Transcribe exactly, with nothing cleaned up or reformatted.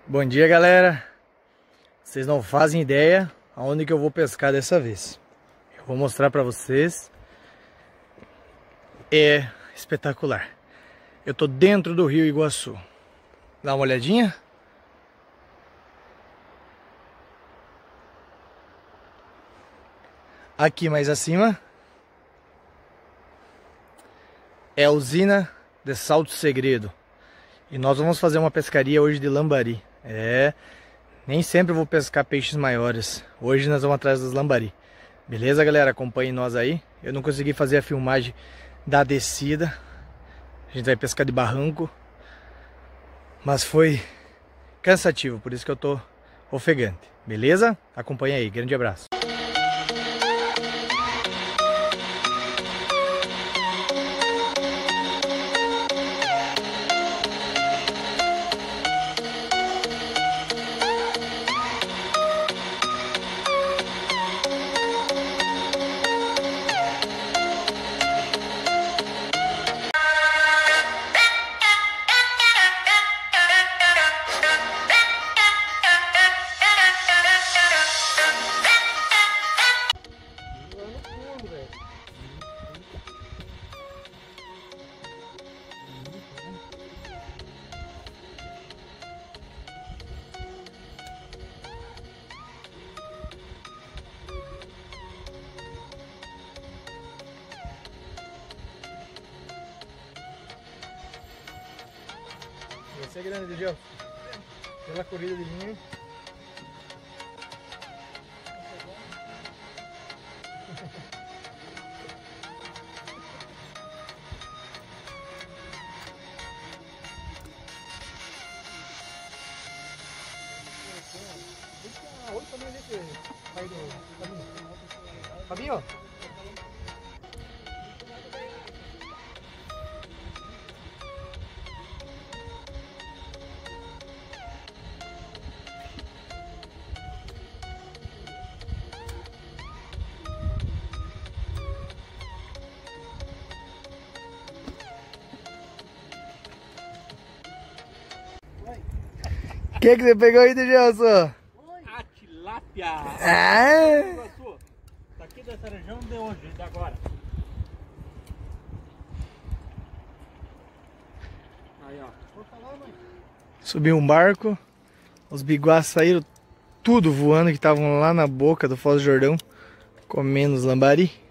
Bom dia, galera. Vocês não fazem ideia aonde que eu vou pescar dessa vez. Eu vou mostrar pra vocês. É espetacular. Eu tô dentro do Rio Iguaçu. Dá uma olhadinha. Aqui mais acima é a usina de Salto Segredo. E nós vamos fazer uma pescaria hoje de lambari. É, nem sempre eu vou pescar peixes maiores. Hoje nós vamos atrás dos lambari. Beleza, galera? Acompanhem nós aí. Eu não consegui fazer a filmagem da descida. A gente vai pescar de barranco. Mas foi cansativo, por isso que eu tô ofegante. Beleza? Acompanha aí. Grande abraço. Esse é grande, Gel. Pela corrida de linha. Oi, também desse pai do Fabinho. Fabinho? O que que você pegou aí, Gelson? A tilápia! Ah. Tá aqui dessa região de hoje, de agora. Aí, ó. Subiu um barco. Os biguás saíram tudo voando, que estavam lá na boca do Foz do Jordão, comendo os lambari.